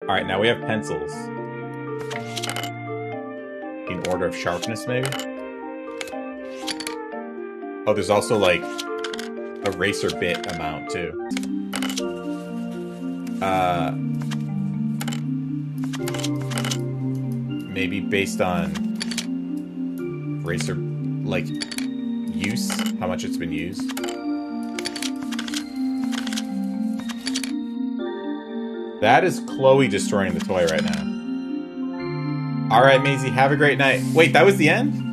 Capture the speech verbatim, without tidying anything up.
Alright, now we have pencils. In order of sharpness, maybe? Oh, there's also, like, eraser bit amount, too. Uh... Maybe based on eraser, like, use? How much it's been used? That is Chloe destroying the toy right now. Alright, Maisie, have a great night. Wait, that was the end?